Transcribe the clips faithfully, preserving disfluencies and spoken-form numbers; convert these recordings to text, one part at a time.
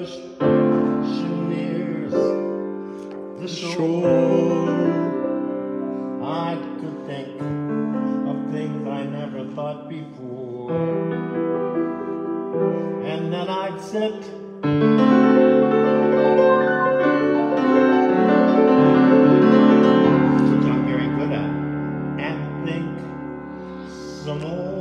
ocean nears the shore. I could think of things I never thought before, and then I'd sit which I'm very good at, and think some more.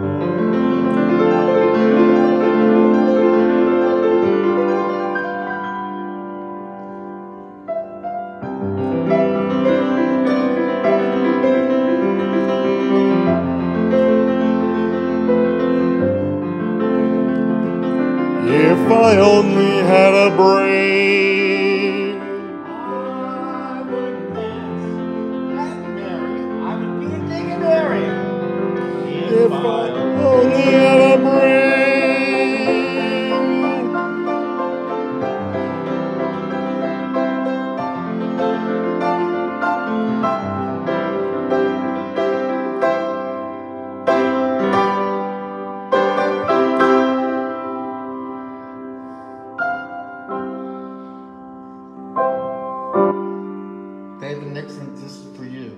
If I only had a brain, I would dance and marry. I would be a dignitary. If, if I, I only had a brain. David Nixon, this is for you.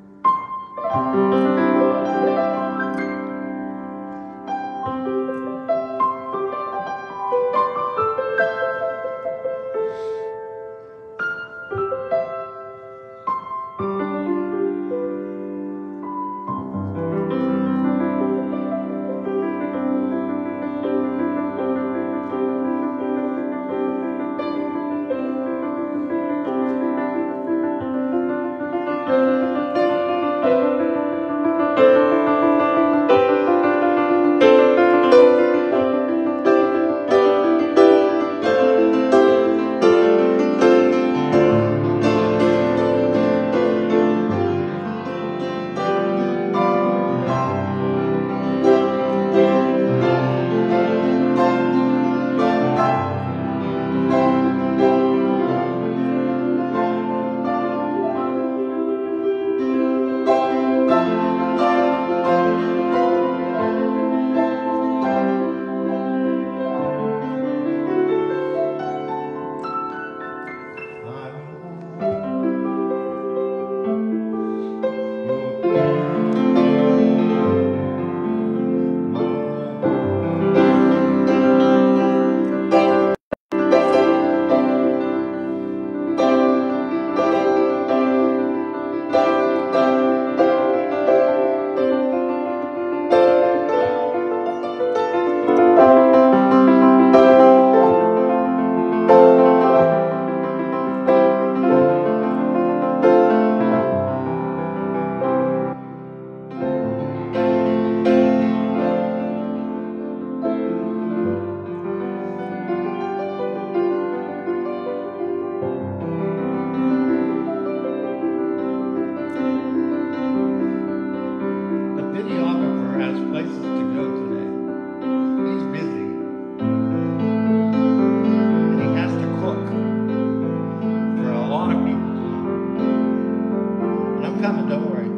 Coming, don't worry.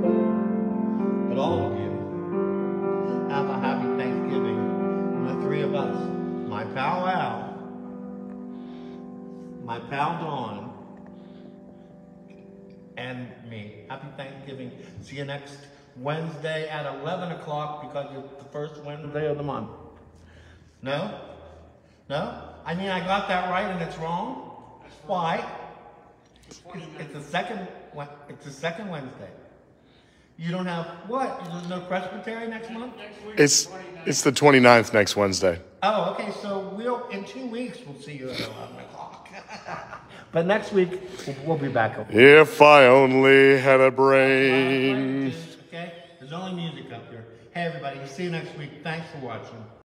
But all of you, have a happy Thanksgiving. And the three of us, my pal Al, my pal Dawn, and me. Happy Thanksgiving. See you next Wednesday at eleven o'clock because it's the first Wednesday of the month. No? No? I mean, I got that right and it's wrong? Why? It's, it's the second. It's the second Wednesday. You don't have what? There's no Presbytery next month? It's it's the twenty-ninth next Wednesday. Oh, okay. So we'll in two weeks we'll see you at eleven o'clock. But next week we'll, we'll be back. If I only had a brain. Okay. There's only music up here. Hey everybody. See you next week. Thanks for watching.